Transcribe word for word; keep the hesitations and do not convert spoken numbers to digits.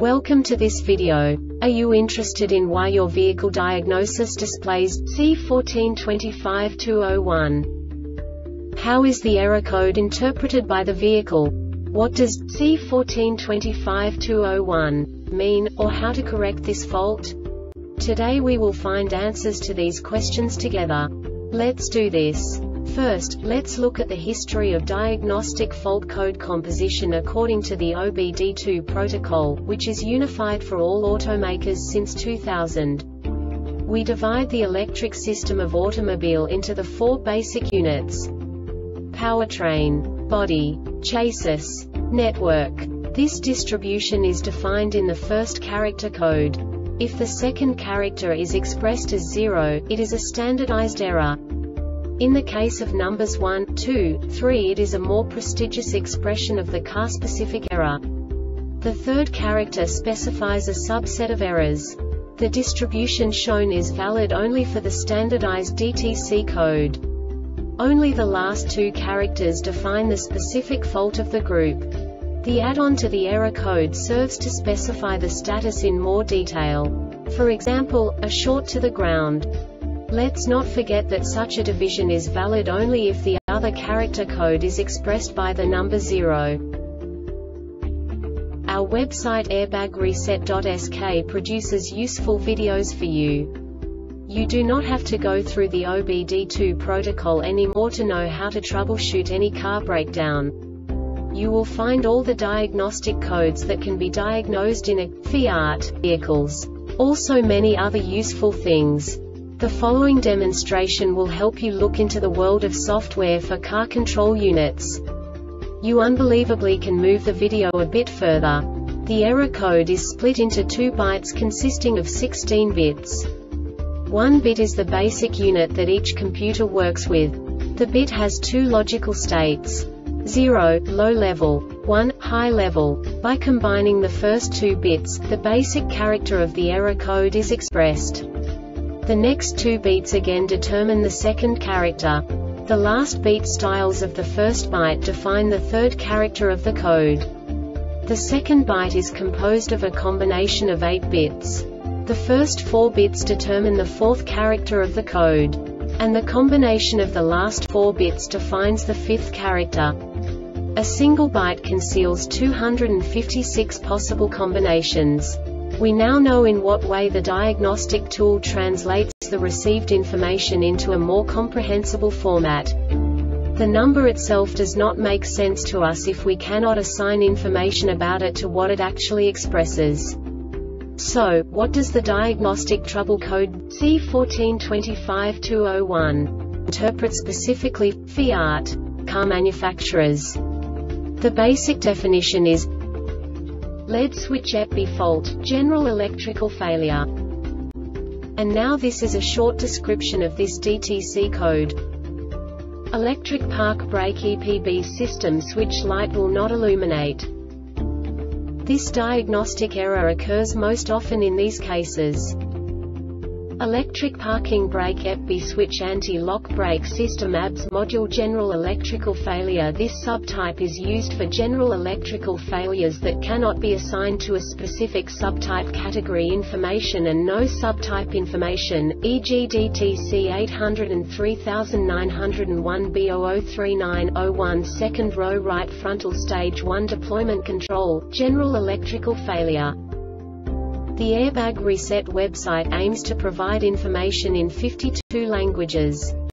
Welcome to this video. Are you interested in why your vehicle diagnosis displays C one four two five two zero one? How is the error code interpreted by the vehicle? What does C one four two five two zero one mean, or how to correct this fault? Today we will find answers to these questions together. Let's do this. First, let's look at the history of diagnostic fault code composition according to the O B D two protocol, which is unified for all automakers since two thousand. We divide the electric system of automobile into the four basic units: powertrain, body, chassis, network. This distribution is defined in the first character code. If the second character is expressed as zero, it is a standardized error. In the case of numbers one, two, three, it is a more prestigious expression of the car-specific error. The third character specifies a subset of errors. The distribution shown is valid only for the standardized D T C code. Only the last two characters define the specific fault of the group. The add-on to the error code serves to specify the status in more detail. For example, a short to the ground. Let's not forget that such a division is valid only if the other character code is expressed by the number zero. Our website airbag reset dot S K produces useful videos for you. You do not have to go through the O B D two protocol anymore to know how to troubleshoot any car breakdown. You will find all the diagnostic codes that can be diagnosed in a Fiat vehicles. Also many other useful things. The following demonstration will help you look into the world of software for car control units. You unbelievably can move the video a bit further. The error code is split into two bytes consisting of sixteen bits. One bit is the basic unit that each computer works with. The bit has two logical states: zero, low level, one, high level. By combining the first two bits, the basic character of the error code is expressed. The next two beats again determine the second character. The last beat styles of the first byte define the third character of the code. The second byte is composed of a combination of eight bits. The first four bits determine the fourth character of the code. And the combination of the last four bits defines the fifth character. A single byte conceals two hundred fifty-six possible combinations. We now know in what way the diagnostic tool translates the received information into a more comprehensible format. The number itself does not make sense to us if we cannot assign information about it to what it actually expresses. So, what does the diagnostic trouble code C one four two five two zero one interpret specifically for Fiat car manufacturers? The basic definition is lead switch E P I fault, general electrical failure. And now this is a short description of this D T C code. Electric park brake E P B system switch light will not illuminate. This diagnostic error occurs most often in these cases: electric parking brake E P B switch anti-lock brake system A B S module general electrical failure. This subtype is used for general electrical failures that cannot be assigned to a specific subtype category information and no subtype information, for example D T C eight oh three nine oh one B zero zero three nine zero one second row right frontal stage one deployment control, general electrical failure. The Airbag Reset website aims to provide information in fifty-two languages.